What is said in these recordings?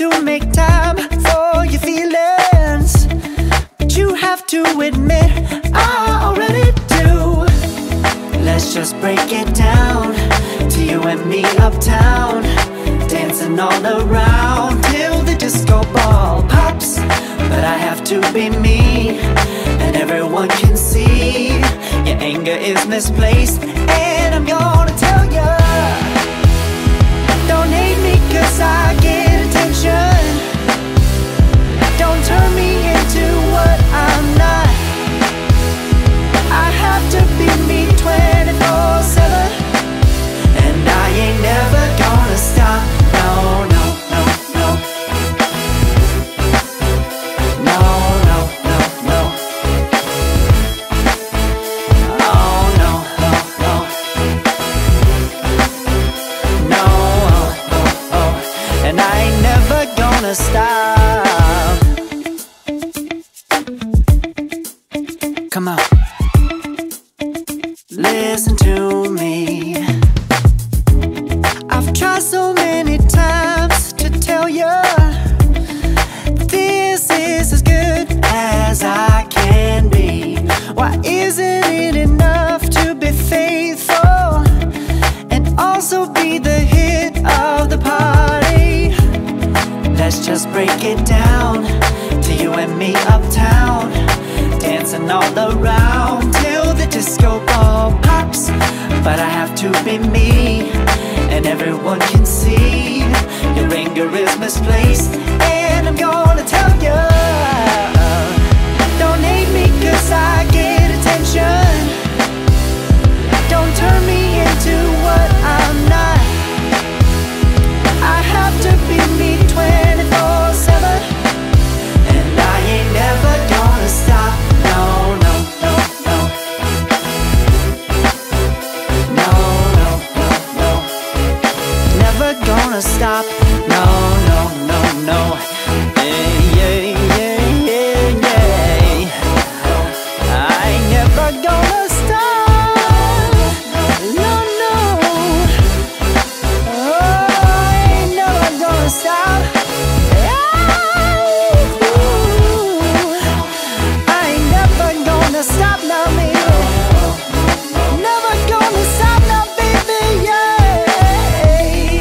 to make time for your feelings, but you have to admit I already do. Let's just break it down to you and me uptown, dancing all around till the disco ball pops. But I have to be me, and everyone can see your anger is misplaced. And I'm gonna tell ya, don't hate me cause I get attention. Don't turn me into what I'm not. I have to be me 24/7, and I ain't never gonna stop. No, no, no, no. No, no, no, no. Oh, no, no, no. No, oh, oh, oh. And I ain't never gonna stop. Come on, listen to me. I've tried so many times to tell you this is as good as I can be. Why isn't it enough to be faithful and also be the hit of the party? Let's just break it down to you and me uptown, dancing all around till the disco ball pops. But I have to be me, and everyone can see your anger is misplaced. And I'm gonna tell you, don't hate me cause I get attention. Don't turn me into what I'm not. I have to be me 24/7, and I ain't never gonna stop. No, no, no, no. No, no, no, no. Never gonna stop. No, no, no, no. Yeah, yeah, yeah, yeah, yeah. I ain't never gonna stop. No, no. Oh, I ain't never gonna stop. I ain't never gonna stop now, baby. Never gonna stop now, baby. Yeah,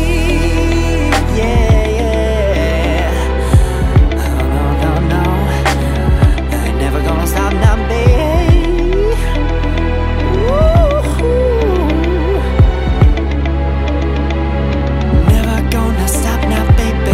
yeah, yeah. No, no, no, I ain't never gonna stop now, baby. Ooh. Never gonna stop now, baby.